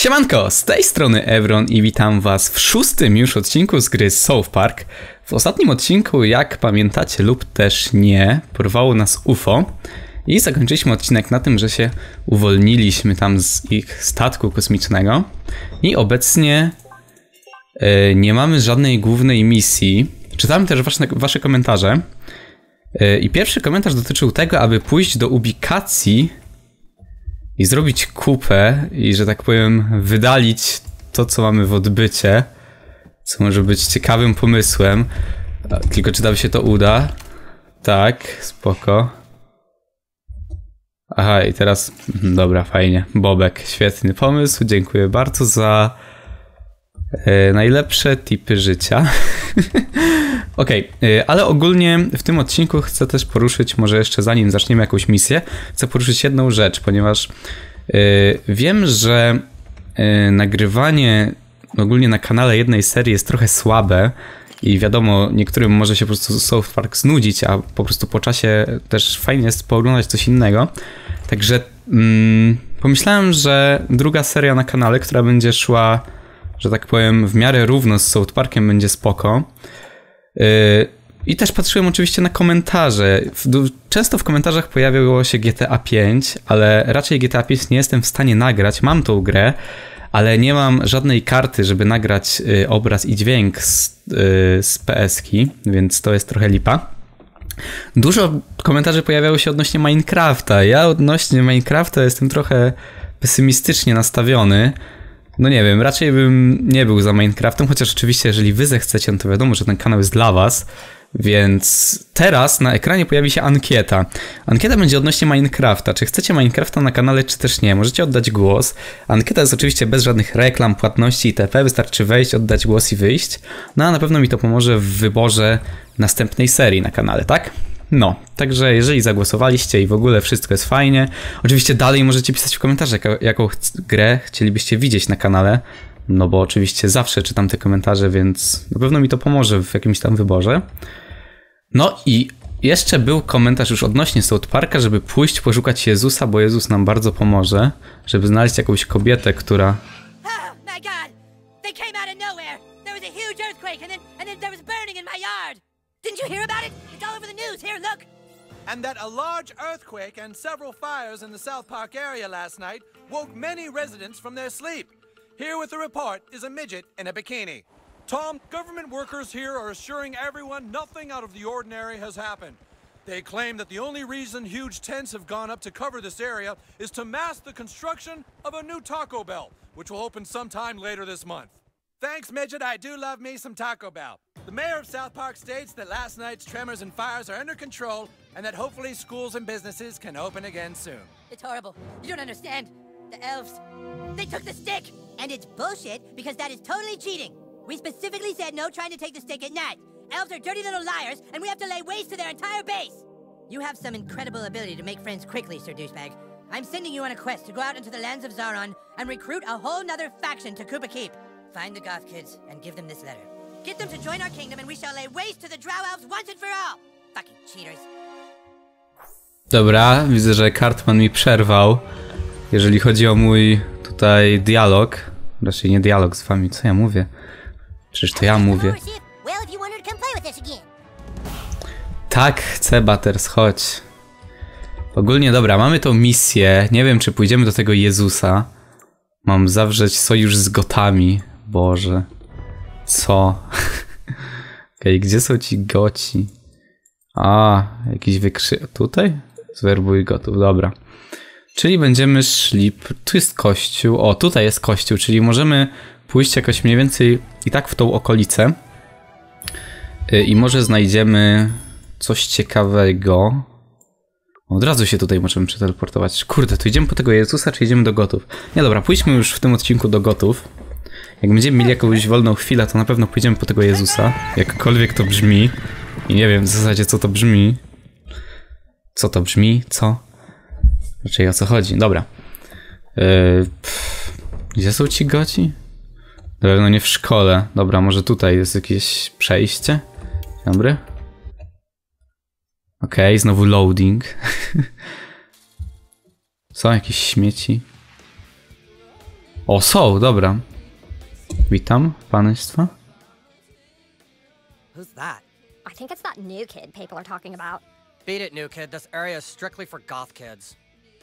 Siemanko, z tej strony Evron i witam was w 6. już odcinku z gry South Park. W ostatnim odcinku, jak pamiętacie lub też nie, porwało nas UFO i zakończyliśmy odcinek na tym, że się uwolniliśmy tam z ich statku kosmicznego i obecnie nie mamy żadnej głównej misji. Czytałem też wasze komentarze i pierwszy komentarz dotyczył tego, aby pójść do ubikacji i zrobić kupę i, że tak powiem, wydalić to, co mamy w odbycie, co może być ciekawym pomysłem. Tylko czy tam się to uda? Tak, spoko. Aha, i teraz... Dobra, fajnie. Bobek, świetny pomysł. Dziękuję bardzo za najlepsze tipy życia. Okej, ale ogólnie w tym odcinku chcę też poruszyć, może jeszcze zanim zaczniemy jakąś misję, chcę poruszyć jedną rzecz, ponieważ wiem, że nagrywanie ogólnie na kanale jednej serii jest trochę słabe i wiadomo, niektórym może się po prostu South Park znudzić, a po prostu po czasie też fajnie jest pooglądać coś innego. Także pomyślałem, że druga seria na kanale, która będzie szła, że tak powiem, w miarę równo z South Parkiem, będzie spoko. I też patrzyłem oczywiście na komentarze. Często w komentarzach pojawiało się GTA 5, ale raczej GTA 5 nie jestem w stanie nagrać. Mam tą grę, ale nie mam żadnej karty, żeby nagrać obraz i dźwięk z PS-ki, więc to jest trochę lipa. Dużo komentarzy pojawiało się odnośnie Minecrafta. Ja odnośnie Minecrafta jestem trochę pesymistycznie nastawiony. No nie wiem, raczej bym nie był za Minecraftem, chociaż oczywiście jeżeli wy zechcecie, no to wiadomo, że ten kanał jest dla was. Więc teraz na ekranie pojawi się ankieta. Ankieta będzie odnośnie Minecrafta. Czy chcecie Minecrafta na kanale, czy też nie? Możecie oddać głos. Ankieta jest oczywiście bez żadnych reklam, płatności itp. Wystarczy wejść, oddać głos i wyjść. No a na pewno mi to pomoże w wyborze następnej serii na kanale, tak? No, także jeżeli zagłosowaliście i w ogóle wszystko jest fajnie, oczywiście dalej możecie pisać w komentarzach, jaką grę chcielibyście widzieć na kanale, no bo oczywiście zawsze czytam te komentarze, więc na pewno mi to pomoże w jakimś tam wyborze. No i jeszcze był komentarz już odnośnie South Parka, żeby pójść poszukać Jezusa, bo Jezus nam bardzo pomoże, żeby znaleźć jakąś kobietę, która... Oh my God! They came out of nowhere. There was a huge earthquake, and then there was burning in my yard. Didn't you hear about it? It's all over the news. Here, look. And that a large earthquake and several fires in the South Park area last night woke many residents from their sleep. Here with the report is a midget in a bikini. Tom, government workers here are assuring everyone nothing out of the ordinary has happened. They claim that the only reason huge tents have gone up to cover this area is to mask the construction of a new Taco Bell, which will open sometime later this month. Thanks, midget. I do love me some Taco Bell. The mayor of South Park states that last night's tremors and fires are under control and that hopefully schools and businesses can open again soon. It's horrible. You don't understand. The elves, they took the stick. And it's bullshit because that is totally cheating. We specifically said no trying to take the stick at night. Elves are dirty little liars and we have to lay waste to their entire base. You have some incredible ability to make friends quickly, Sir Douchebag. I'm sending you on a quest to go out into the lands of Zaron and recruit a whole nother faction to Koopa Keep. Find the goth kids and give them this letter. Get them to join our kingdom and we shall lay waste to the Drow Elves once and for all. Fucking cheaters. Dobra, widzę, że Cartman mi przerwał, jeżeli chodzi o mój tutaj dialog. Raczej nie dialog z wami, co ja mówię? Przecież to ja mówię. Tak, chcę, Butters, chodź. Ogólnie dobra, mamy tą misję. Nie wiem, czy pójdziemy do tego Jezusa. Mam zawrzeć sojusz z gotami. Boże. Co? Okej, gdzie są ci goci? A, jakiś tutaj? Zwerbuj gotów, dobra. Czyli będziemy szli... Tu jest kościół. O, tutaj jest kościół, czyli możemy pójść jakoś mniej więcej i tak w tą okolicę. I może znajdziemy coś ciekawego. Od razu się tutaj możemy przeteleportować. Kurde, to idziemy po tego Jezusa, czy idziemy do gotów? Nie, dobra, pójdźmy już w tym odcinku do gotów. Jak będziemy mieli jakąś wolną chwilę, to na pewno pójdziemy po tego Jezusa. Jakkolwiek to brzmi. I nie wiem w zasadzie, co to brzmi. Co to brzmi? Co? Raczej o co chodzi? Dobra. Gdzie są ci goci? Na pewno nie w szkole. Dobra, może tutaj jest jakieś przejście. Dobry. Okej, znowu loading. Są jakieś śmieci? O, są, dobra. Witam państwa. Who's that? I think it's that new kid people are talking about. Beat it, new kid. This area is strictly for goth kids.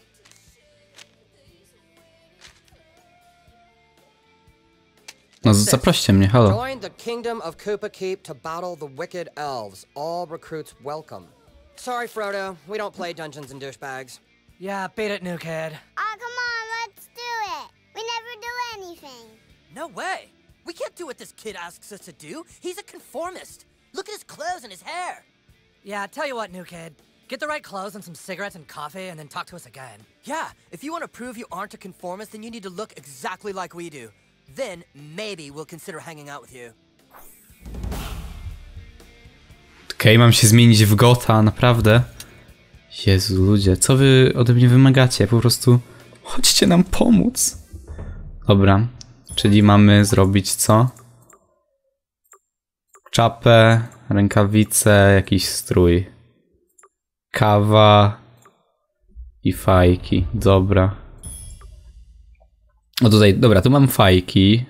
No zaproście mnie, halo. Join the Kingdom of Koopa Keep to battle the wicked elves. All recruits welcome. Sorry, Frodo. We don't play Dungeons and Douchebags. Yeah, beat it, new kid. Oh, come on, let's do it. We never do anything. No way! We can't do what this kid asks us to do. He's a conformist. Look at his clothes and his hair. Yeah, tell you what, new kid. Get the right clothes and some cigarettes and coffee, and then talk to us again. Yeah, if you want to prove you aren't a conformist, then you need to look exactly like we do. Then maybe we'll consider hanging out with you. Okej, mam się zmienić w Gotha, naprawdę. Jezu, ludzie, co wy ode mnie wymagacie? Po prostu chodźcie nam pomóc. Dobra, czyli mamy zrobić co? Czapę, rękawice, jakiś strój. Kawa i fajki, dobra. O tutaj, dobra, tu mam fajki.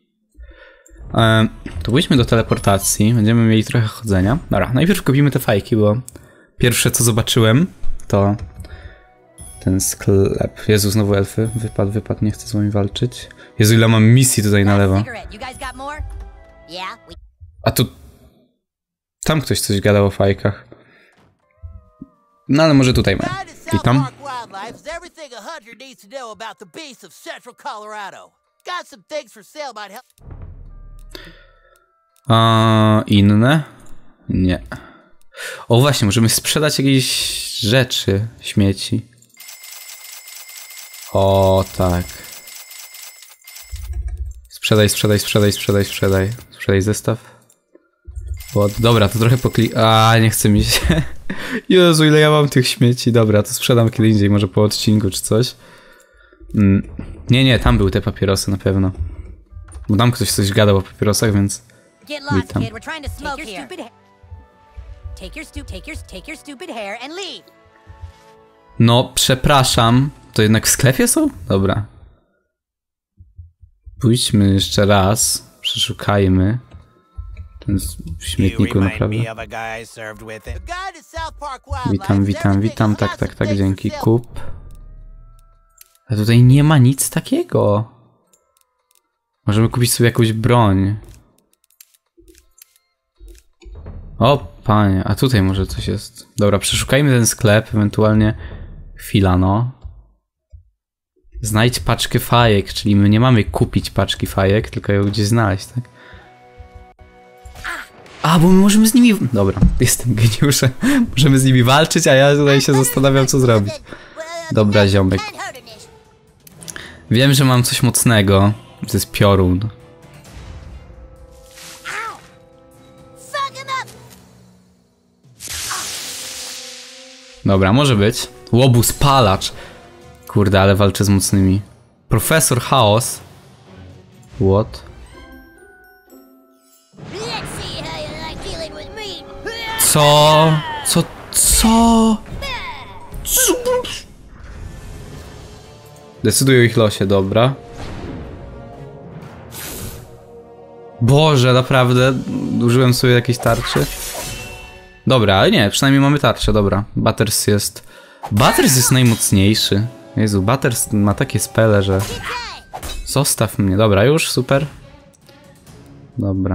To pójdźmy do teleportacji, będziemy mieli trochę chodzenia. Dobra, najpierw kupimy te fajki, bo pierwsze co zobaczyłem to ten sklep. Jezu, znowu elfy. Wypad, nie chcę z wami walczyć. Jezu, ile mam misji tutaj na lewo. A tu... Tam ktoś coś gadał o fajkach. No ale może tutaj mam. Witam. Inne? Nie. O właśnie, możemy sprzedać jakieś rzeczy, śmieci. O tak. Sprzedaj. Sprzedaj zestaw. O, dobra, to trochę nie chce mi się. Jezu, ile ja mam tych śmieci. Dobra, to sprzedam kiedy indziej, może po odcinku czy coś. Nie, tam były te papierosy na pewno. Bo tam ktoś coś gadał o papierosach, więc... Witam. No, przepraszam. To jednak w sklepie są? Dobra. Pójdźmy jeszcze raz. Przeszukajmy. Ten w śmietniku naprawdę. Witam. Tak, dzięki. Kup. A tutaj nie ma nic takiego. Możemy kupić sobie jakąś broń. O, panie, a tutaj może coś jest. Dobra, przeszukajmy ten sklep, ewentualnie... Chwila, no. Znajdź paczkę fajek, czyli my nie mamy kupić paczki fajek, tylko ją gdzieś znaleźć, tak? A, bo my możemy z nimi... Dobra, jestem geniuszem. Możemy z nimi walczyć, a ja tutaj się zastanawiam, co zrobić. Dobra, ziomek. Wiem, że mam coś mocnego. To jest piorun. Dobra, może być. Łobuz palacz. Kurde, ale walczę z mocnymi. Profesor Chaos. What? Co? Decyduję o ich losie, dobra. Boże, naprawdę? Użyłem sobie jakiejś tarczy? Dobra, ale nie, przynajmniej mamy tarczę, dobra. Butters jest najmocniejszy. Jezu, Butters ma takie spele, że... Zostaw mnie, dobra, już, super. Dobra.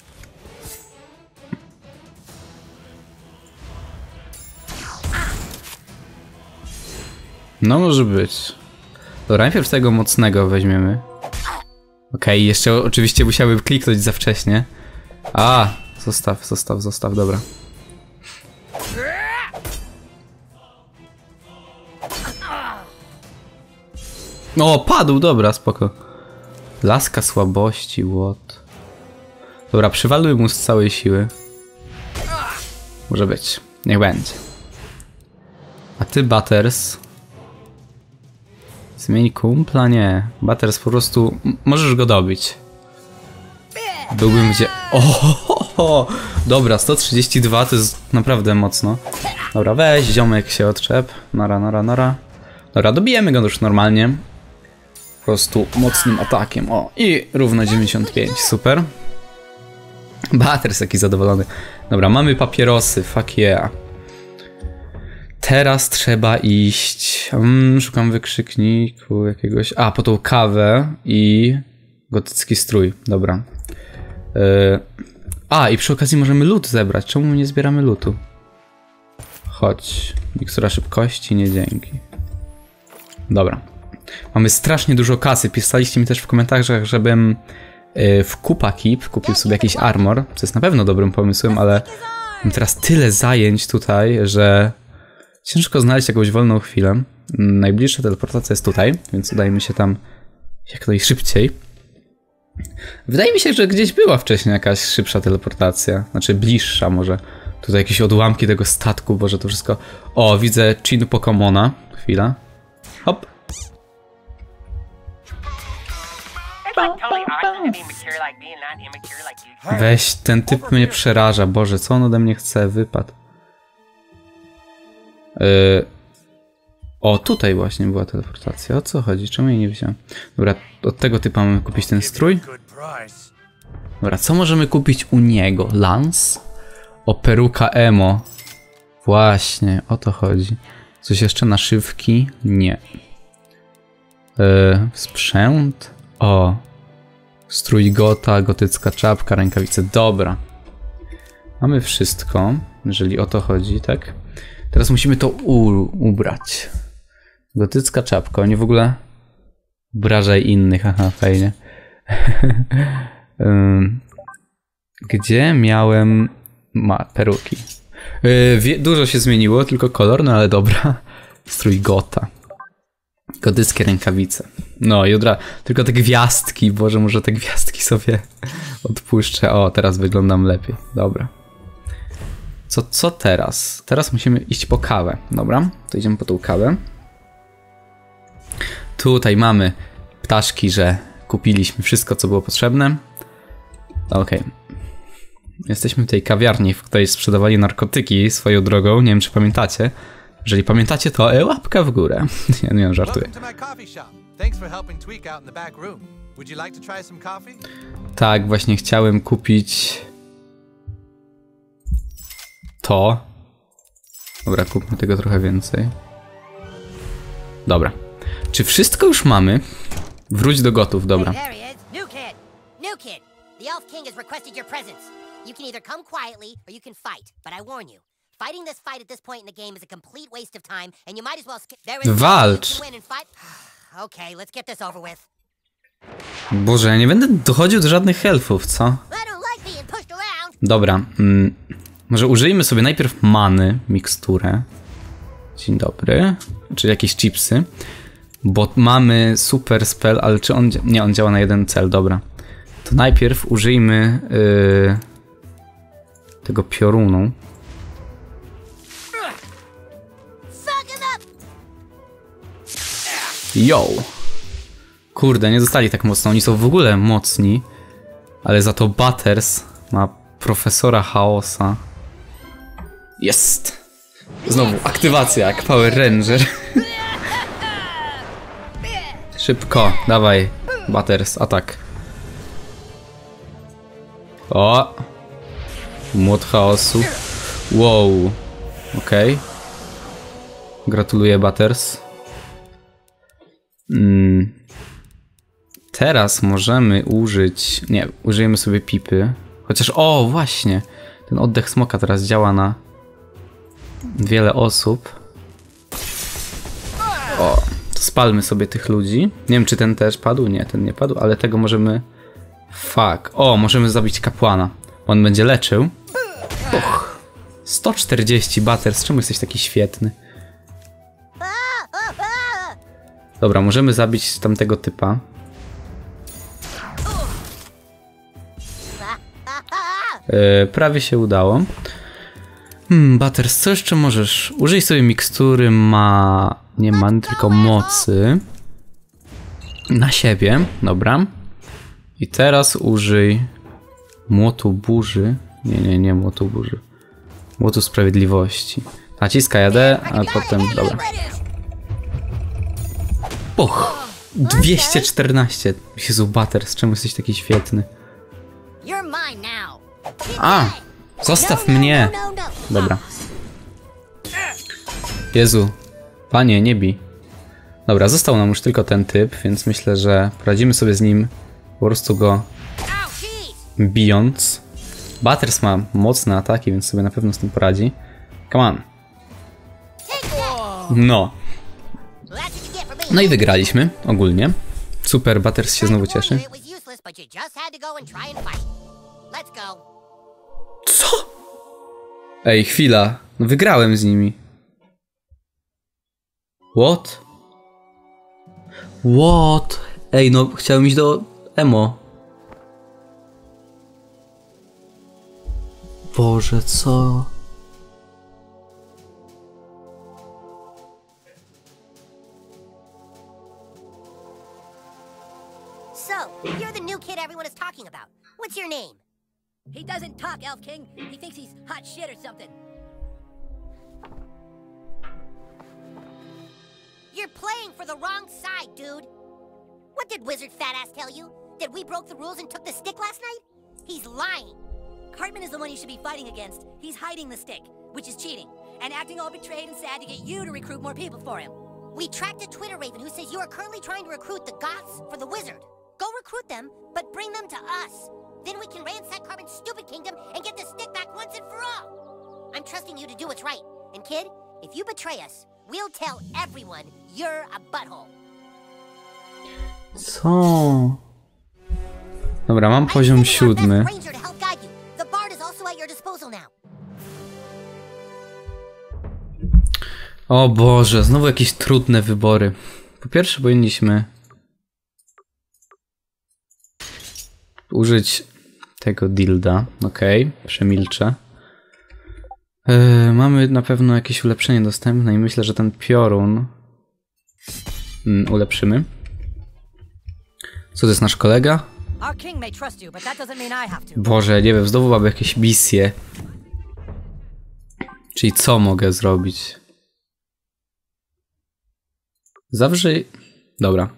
No może być. Dobra, najpierw tego mocnego weźmiemy. Okej, jeszcze oczywiście musiałbym kliknąć za wcześnie. A, zostaw, dobra. O, padł, dobra, spoko. Laska słabości, what? Dobra, przywalmy mu z całej siły. Może być, niech będzie. A ty, Butters... Zmień kumpla? Nie. Butters po prostu... Możesz go dobić. Byłbym gdzie... O! Dobra, 132 to jest naprawdę mocno. Dobra, weź, ziomek się odczep. Nara. Dobra, dobijemy go już normalnie. prostu mocnym atakiem. O, i równo 95, super. Butters jaki zadowolony. Dobra, mamy papierosy, fuck yeah. Teraz trzeba iść... szukam wykrzykniku jakiegoś... A, po tą kawę i gotycki strój, dobra. A, i przy okazji możemy loot zebrać. Czemu nie zbieramy lootu? Chodź. Mikstura szybkości, nie dzięki. Dobra. Mamy strasznie dużo kasy. Pisaliście mi też w komentarzach, żebym w Kupa Keep kupił sobie jakiś armor, co jest na pewno dobrym pomysłem, ale mam teraz tyle zajęć tutaj, że ciężko znaleźć jakąś wolną chwilę. Najbliższa teleportacja jest tutaj, więc udajmy się tam jak najszybciej. Wydaje mi się, że gdzieś była wcześniej jakaś szybsza teleportacja. Znaczy bliższa może. Tutaj jakieś odłamki tego statku, boże to wszystko... O, widzę Chin Pokemona. Chwila. Hop. Weź, ten typ mnie przeraża. Boże, co on ode mnie chce? Wypad. O, tutaj właśnie była teleportacja. O co chodzi? Czemu jej nie wziąłem? Dobra, od tego typa mamy kupić ten strój. Dobra, co możemy kupić u niego? Lance? O, peruka emo. Właśnie, o to chodzi. Coś jeszcze? Naszywki? Nie. Sprzęt? O. Strój gota, gotycka czapka, rękawice. Dobra. Mamy wszystko, jeżeli o to chodzi, tak? Teraz musimy to ubrać. Gotycka czapka, nie w ogóle obrażaj innych, aha, fajnie. Gdzie miałem peruki? Dużo się zmieniło, tylko kolor, no ale dobra. Strój gota. Gotyckie rękawice. No i tylko te gwiazdki, Boże, może te gwiazdki sobie odpuszczę. O, teraz wyglądam lepiej, dobra. Co teraz? Teraz musimy iść po kawę, dobra? To idziemy po tą kawę. Tutaj mamy ptaszki, że kupiliśmy wszystko, co było potrzebne. Okej. Jesteśmy w tej kawiarni, w której sprzedawali narkotyki swoją drogą. Nie wiem, czy pamiętacie. Jeżeli pamiętacie, to łapka w górę. Ja nie żartuję. Tak, właśnie chciałem kupić... to. Dobra, kupmy tego trochę więcej. Dobra. Czy wszystko już mamy? Wróć do gotów, dobra. Hey, there he is. New kid. The Elf King has requested your presence. You can either come quietly or you can fight, but I warn you. Fighting this fight at this point in the game is a complete waste of time and you might as well skip. There is Walcz. win and fight. Okay, let's get this over with. Boże, ja nie będę dochodził do żadnych elfów, co? I don't like being pushed around. Dobra. Może użyjmy sobie najpierw many, miksturę. Dzień dobry. Czy jakieś chipsy. Bo mamy super spell, ale czy on... Nie, on działa na jeden cel, dobra. To najpierw użyjmy tego piorunu. Yo! Kurde, nie zostali tak mocno. Oni są w ogóle mocni. Ale za to Butters ma profesora chaosa. Jest! Znowu aktywacja jak Power Ranger. Szybko, dawaj, Butters, atak. O! Młot chaosu. Wow. Okej. Gratuluję, Butters. Teraz możemy użyć... Nie, użyjemy sobie pipy. Chociaż, o, właśnie. Ten oddech smoka teraz działa na wiele osób. O, to spalmy sobie tych ludzi. Nie wiem, czy ten też padł. Nie, ten nie padł, ale tego możemy... Fuck. O, możemy zabić kapłana. On będzie leczył. 140, Butters. Czemu jesteś taki świetny? Dobra, możemy zabić tamtego typa. Prawie się udało. Butters, co jeszcze możesz? Użyj sobie mikstury nie many, tylko mocy. Na siebie, dobra. I teraz użyj młotu burzy. Nie młotu burzy. Młotu sprawiedliwości. Naciskaj AD, a potem... Dobra. Puch! 214. Jezu, Butters, czemu jesteś taki świetny? You're mine now. A! Zostaw mnie! Dobra. Jezu. Panie, nie bij. Dobra, został nam już tylko ten typ, więc myślę, że poradzimy sobie z nim, po prostu go bijąc. Butters ma mocne ataki, więc sobie na pewno z tym poradzi. Come on. No. No i wygraliśmy, ogólnie. Super, Butters się znowu cieszy. Co? Ej, chwila. No wygrałem z nimi. What? What? Ej, no chciałem iść do Emo. Boże, co? So, you're the new kid everyone is talking about. What's your name? He doesn't talk, Elf King. He thinks he's hot shit or something. You're playing for the wrong side, dude. What did Wizard Fat Ass tell you? That we broke the rules and took the stick last night? He's lying. Cartman is the one you should be fighting against. He's hiding the stick, which is cheating, and acting all betrayed and sad to get you to recruit more people for him. We tracked a Twitter raven who says you are currently trying to recruit the Goths for the Wizard. Go recruit them, but bring them to us. Then we can ransack Cartman's stupid kingdom and get the stick back once and for all. I'm trusting you to do what's right. And kid, if you betray us, we'll tell everyone you're a butthole. Co? Dobra, mam poziom 7. O Boże, znowu jakieś trudne wybory. Po pierwsze powinniśmy użyć tego dilda. Okej, przemilczę. Mamy na pewno jakieś ulepszenie dostępne i myślę, że ten piorun ulepszymy. Co to jest nasz kolega? Boże, nie wiem, znowu mamy jakieś misje. Czyli co mogę zrobić? Zawrzyj... Dobra.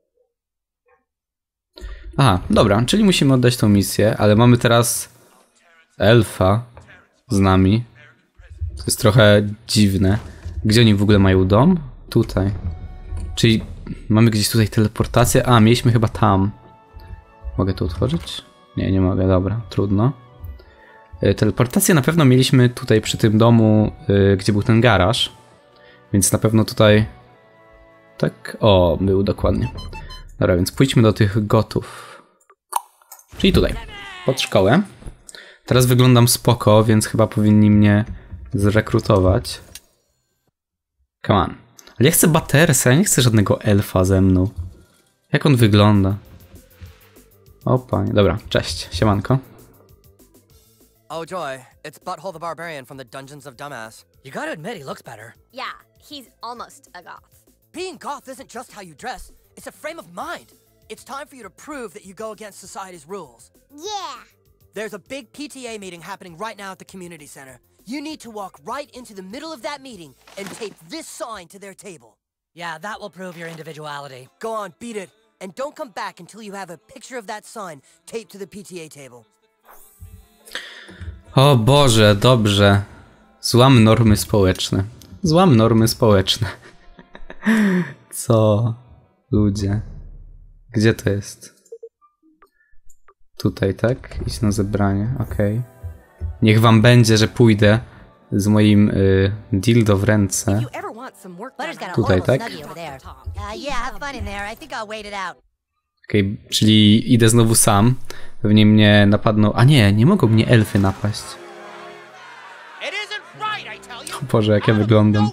Aha, dobra, czyli musimy oddać tą misję, ale mamy teraz elfa z nami. To jest trochę dziwne. Gdzie oni w ogóle mają dom? Tutaj. Czyli mamy gdzieś tutaj teleportację? A, mieliśmy chyba tam. Mogę to otworzyć? Nie, nie mogę, dobra, trudno. Teleportację na pewno mieliśmy tutaj przy tym domu, gdzie był ten garaż. Więc na pewno tutaj... Tak, o, był dokładnie. Dobra, więc pójdźmy do tych gotów. Czyli tutaj, pod szkołę. Teraz wyglądam spoko, więc chyba powinni mnie zrekrutować. Come on. Ale ja chcę Buttersa, ja nie chcę żadnego elfa ze mną. Jak on wygląda? O panie, dobra, cześć, siemanko. Oh joy, it's Butthole the Barbarian from the Dungeons of Dumbass. You gotta admit he looks better. Yeah, he's almost a goth. Being goth isn't just how you dress, it's a frame of mind. It's time for you to prove that you go against society's rules. Yeah. There's a big PTA meeting happening right now at the community center. You need to walk right into the middle of that meeting and tape this sign to their table. Yeah, that will prove your individuality. Go on, beat it. And don't come back until you have a picture of that sign taped to the PTA table. O Boże, dobrze. Złam normy społeczne. Złam normy społeczne. Co? Ludzie. Gdzie to jest? Tutaj, tak? Idź na zebranie, okej. Niech wam będzie, że pójdę z moim dildo w ręce. Tutaj, tak? Okej, czyli idę znowu sam. Pewnie mnie napadną... A nie, nie mogą mnie elfy napaść. O Boże, jak ja wyglądam.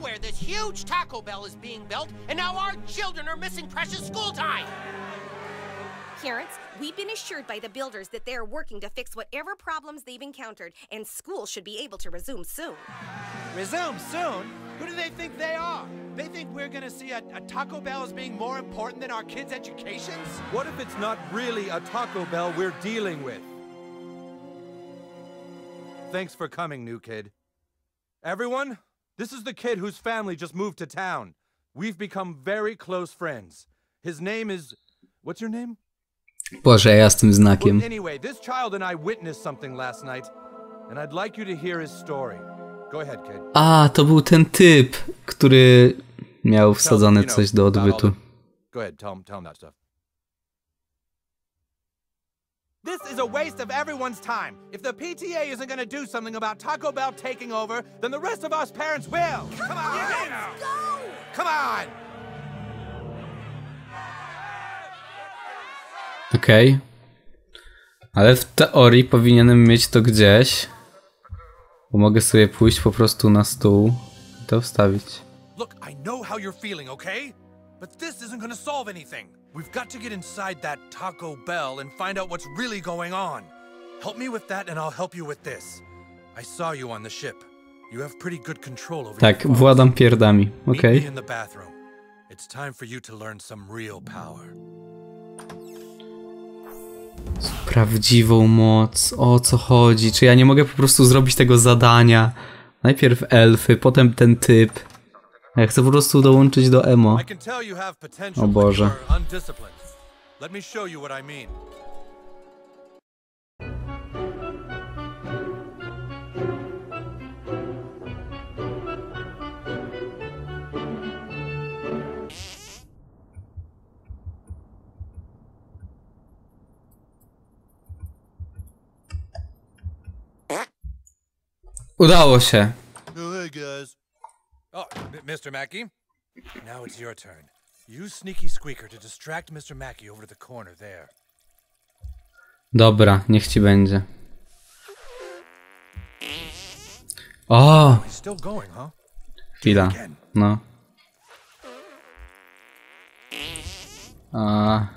Parents, we've been assured by the builders that they're working to fix whatever problems they've encountered, and school should be able to resume soon. Resume soon? Who do they think they are? They think we're gonna see a Taco Bell as being more important than our kids' educations? What if it's not really a Taco Bell we're dealing with? Thanks for coming, new kid. Everyone, this is the kid whose family just moved to town. We've become very close friends. His name is... What's your name? Boże, ja z tym znakiem. Well, anyway, this child and I witnessed something last night, and I'd like you to hear his story. Go ahead, kid. A, to był ten typ, który miał wsadzone coś do odbytu. Go ahead, tell him that stuff. This is a waste of everyone's time. If the PTA isn't going to do something about Taco Bell taking over, then the rest of us parents will. Come on! Let's go! Come on! Okej. Ale w teorii powinienem mieć to gdzieś. Bo mogę sobie pójść po prostu na stół i to wstawić. Look, I know how you're feeling, okay? But this isn't gonna solve anything. We've got to get inside that Taco Bell and find out what's really going on. Help me with that and I'll help you with this. I saw you on the ship. You have pretty good control over Tak, your władam pierdami. Meet Okej. me in the bathroom. It's time for you to learn some real power. Prawdziwą moc. O co chodzi? Czy ja nie mogę po prostu zrobić tego zadania? Najpierw elfy, potem ten typ. Ja chcę po prostu dołączyć do emo. I can tell you have potential, O Boże. but you're undisciplined. Let me show you what I mean. Udało się. Oh, hey guys. Oh, Mr. Mackey. Now it's your turn. Use Sneaky Squeaker to distract Mr. Mackey over to the corner there. Dobra, niech ci będzie. O! He's still going, huh? Chwila. No. A.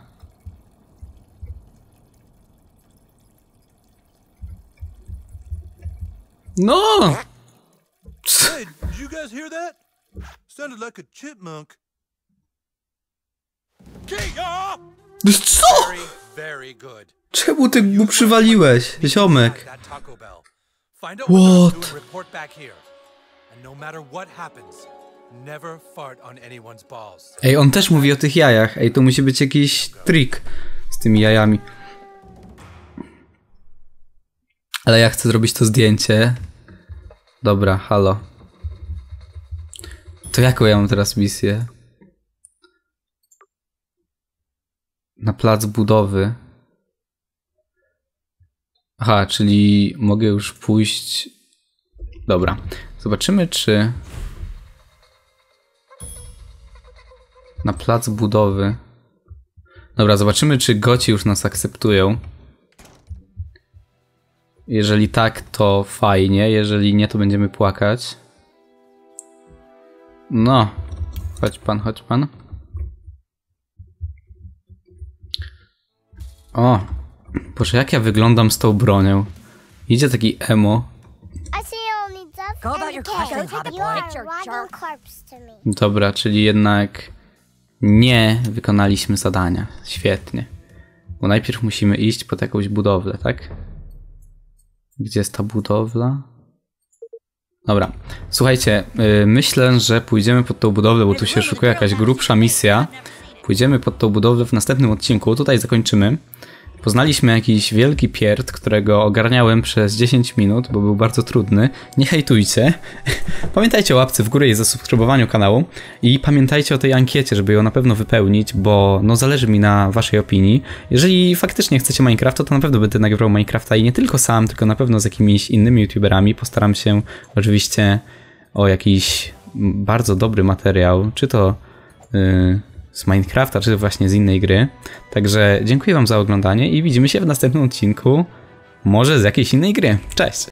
No! Hey, did you guys hear that? Sounded like a chipmunk. Kia! Co? Very, very good. Czemu ty mu przywaliłeś, ziomek? That Taco Bell. Find out what they're doing, report back here. And no matter what happens, never fart on anyone's balls. Ej, on też mówi o tych jajach. Ej, to musi być jakiś trik z tymi jajami. Ale ja chcę zrobić to zdjęcie. Dobra, halo. To jaką ja mam teraz misję? Na plac budowy. Aha, czyli mogę już pójść... Dobra, zobaczymy czy... Na plac budowy... Dobra, zobaczymy czy goci już nas akceptują. Jeżeli tak, to fajnie. Jeżeli nie, to będziemy płakać. No. Chodź pan, chodź pan. O. Boże, jak ja wyglądam z tą bronią. Idzie taki emo. Go about your question, Hobbit boy. Dobra, czyli jednak nie wykonaliśmy zadania. Świetnie. Bo najpierw musimy iść pod jakąś budowlę, tak? Gdzie jest ta budowla? Dobra, słuchajcie, myślę, że pójdziemy pod tą budowlę, bo tu się szykuje jakaś grubsza misja. Pójdziemy pod tą budowlę w następnym odcinku, tutaj zakończymy. Poznaliśmy jakiś wielki pierd, którego ogarniałem przez 10 minut, bo był bardzo trudny. Nie hejtujcie. Pamiętajcie o łapce w górę i zasubskrybowaniu kanału. I pamiętajcie o tej ankiecie, żeby ją na pewno wypełnić, bo no zależy mi na waszej opinii. Jeżeli faktycznie chcecie Minecrafta, to na pewno będę nagrywał Minecrafta i nie tylko sam, tylko na pewno z jakimiś innymi youtuberami. Postaram się oczywiście o jakiś bardzo dobry materiał, czy to... z Minecrafta, czy właśnie z innej gry. Także dziękuję wam za oglądanie i widzimy się w następnym odcinku, może z jakiejś innej gry. Cześć!